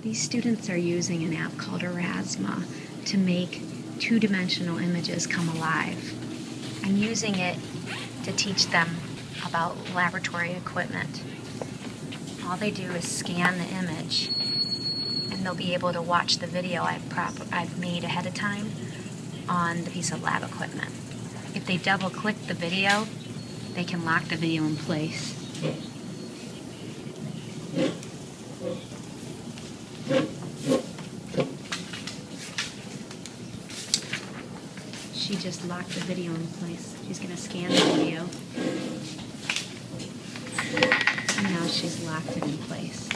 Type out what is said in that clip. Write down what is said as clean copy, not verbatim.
These students are using an app called Aurasma to make two-dimensional images come alive. I'm using it to teach them about laboratory equipment. All they do is scan the image, and they'll be able to watch the video I've made ahead of time on the piece of lab equipment. If they double-click the video, they can lock the video in place. She just locked the video in place. She's going to scan the video. And now she's locked it in place.